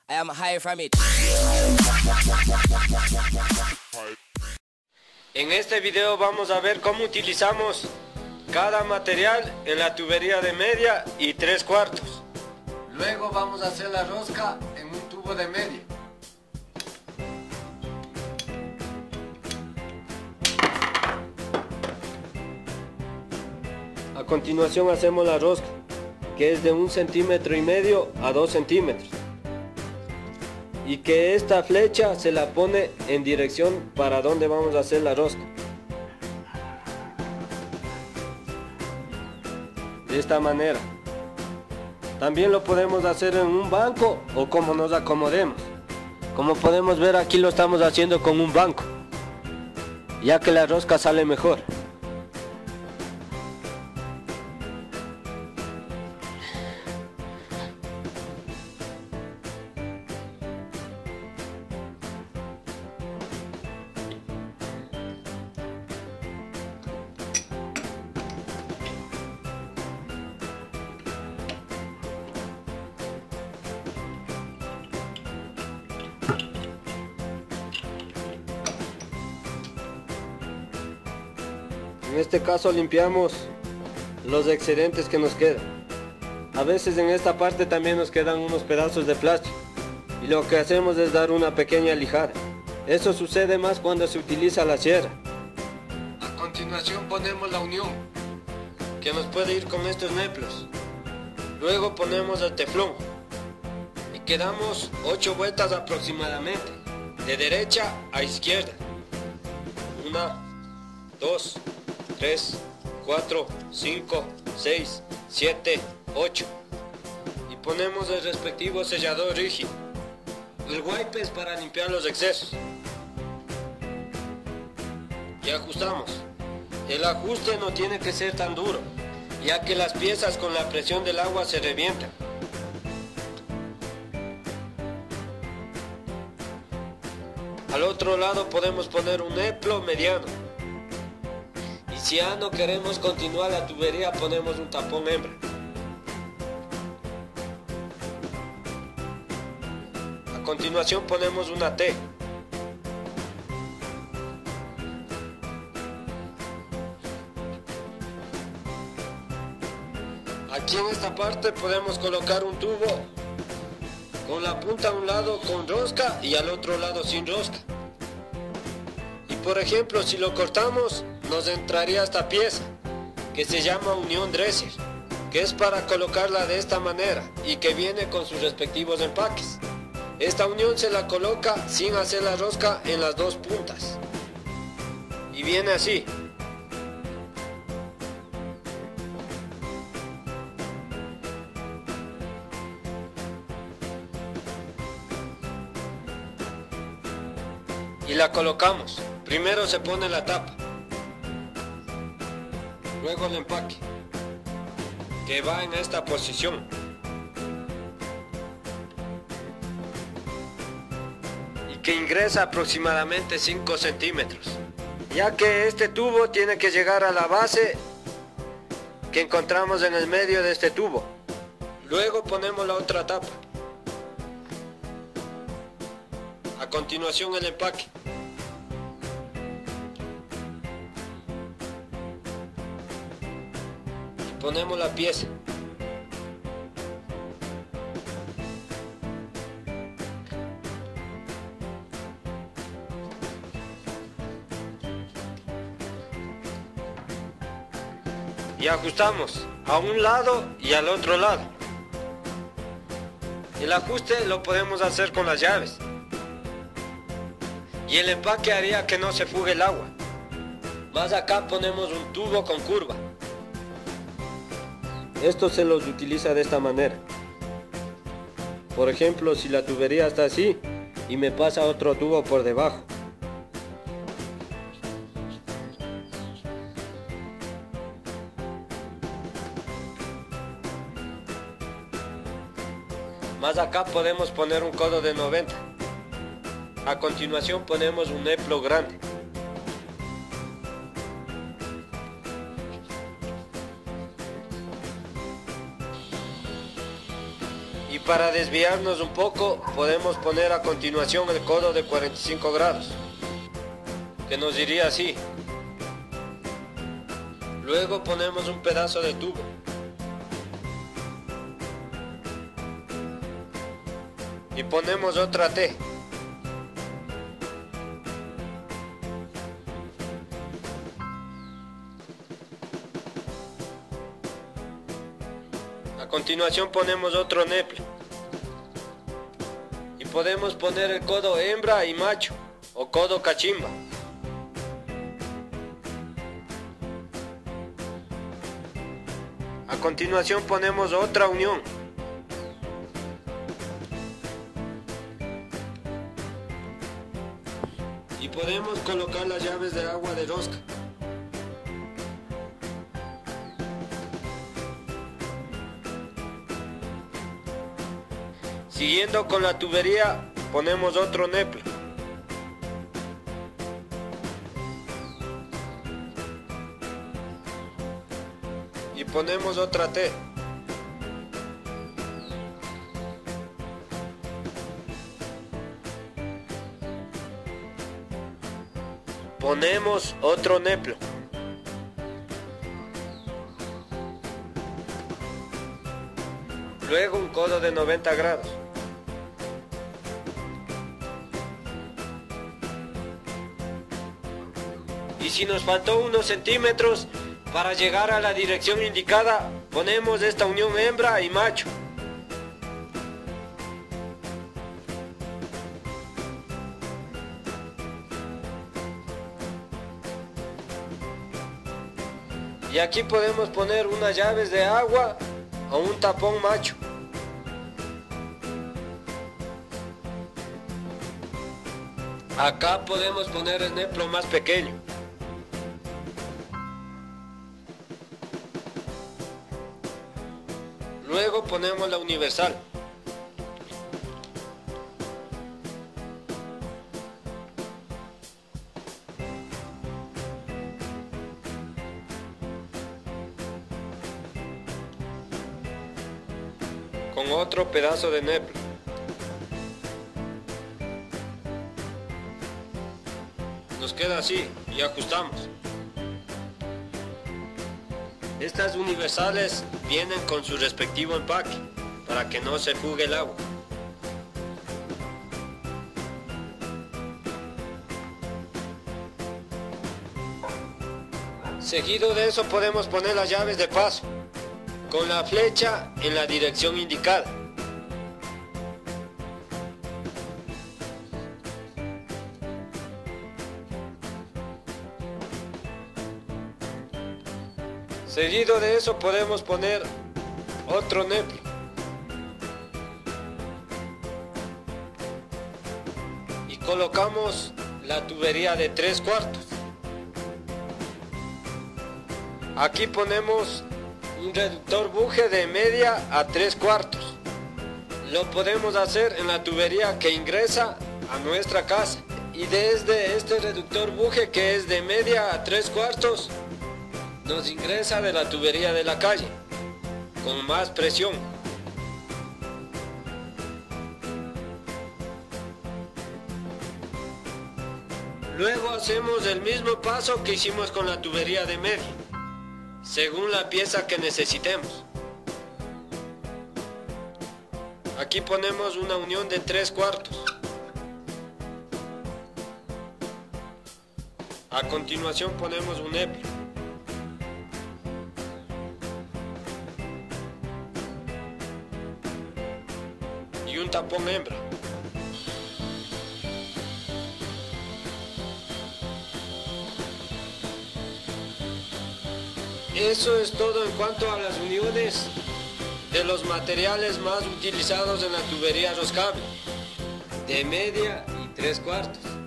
I am high from it. En este video vamos a ver cómo utilizamos cada material en la tubería de media y 3/4. Luego vamos a hacer la rosca en un tubo de media. A continuación hacemos la rosca, que es de 1,5 centímetros a 2 centímetros. Y que esta flecha se la pone en dirección para donde vamos a hacer la rosca. De esta manera. También lo podemos hacer en un banco o como nos acomodemos. Como podemos ver, aquí lo estamos haciendo con un banco, ya que la rosca sale mejor. En este caso limpiamos los excedentes que nos quedan. A veces en esta parte también nos quedan unos pedazos de plástico y lo que hacemos es dar una pequeña lijada. Eso sucede más cuando se utiliza la sierra. A continuación ponemos la unión, que nos puede ir con estos neplos. Luego ponemos el teflón y quedamos 8 vueltas aproximadamente, de derecha a izquierda. 1, 2, 3, 4, 5, 6, 7, 8. Y ponemos el respectivo sellador rígido. El wipe es para limpiar los excesos. Y ajustamos. El ajuste no tiene que ser tan duro, ya que las piezas con la presión del agua se revientan. Al otro lado podemos poner un neplo mediano. Y si ya no queremos continuar la tubería, ponemos un tapón hembra. A continuación ponemos una T. Aquí en esta parte podemos colocar un tubo con la punta a un lado con rosca y al otro lado sin rosca. Y por ejemplo, si lo cortamos, nos entraría esta pieza que se llama unión dresser, que es para colocarla de esta manera y que viene con sus respectivos empaques. Esta unión se la coloca sin hacer la rosca en las dos puntas y viene así. Y la colocamos. Primero se pone la tapa, luego el empaque, que va en esta posición. Y que ingresa aproximadamente 5 centímetros, ya que este tubo tiene que llegar a la base que encontramos en el medio de este tubo. Luego ponemos la otra tapa. A continuación el empaque. Ponemos la pieza. Y ajustamos a un lado y al otro lado. El ajuste lo podemos hacer con las llaves. Y el empaque haría que no se fugue el agua. Más acá ponemos un tubo con curva. Esto se los utiliza de esta manera. Por ejemplo, si la tubería está así y me pasa otro tubo por debajo. Más acá podemos poner un codo de 90. A continuación ponemos un neplo grande. para desviarnos un poco, podemos poner a continuación el codo de 45 grados, que nos iría así. Luego ponemos un pedazo de tubo. Y ponemos otra T. A continuación ponemos otro neple. Y podemos poner el codo hembra y macho, o codo cachimba. A continuación ponemos otra unión. Y podemos colocar las llaves de agua de rosca. Siguiendo con la tubería, ponemos otro neple. Y ponemos otra T. Ponemos otro neplo. Luego un codo de 90 grados. Y si nos faltó unos centímetros para llegar a la dirección indicada, ponemos esta unión hembra y macho. Y aquí podemos poner unas llaves de agua o un tapón macho. Acá podemos poner el neplo más pequeño. Luego ponemos la universal. Con otro pedazo de neplo. Nos queda así y ajustamos. Estas universales vienen con su respectivo empaque para que no se fugue el agua. Seguido de eso podemos poner las llaves de paso con la flecha en la dirección indicada. Seguido de eso podemos poner otro neplo. Y colocamos la tubería de 3/4. Aquí ponemos un reductor buje de media a 3/4. Lo podemos hacer en la tubería que ingresa a nuestra casa. Y desde este reductor buje, que es de media a 3/4, nos ingresa de la tubería de la calle, con más presión. Luego hacemos el mismo paso que hicimos con la tubería de media, según la pieza que necesitemos. Aquí ponemos una unión de 3/4. A continuación ponemos un neplo. Y un tapón hembra. Eso es todo en cuanto a las uniones de los materiales más utilizados en la tubería roscable, de media y 3/4.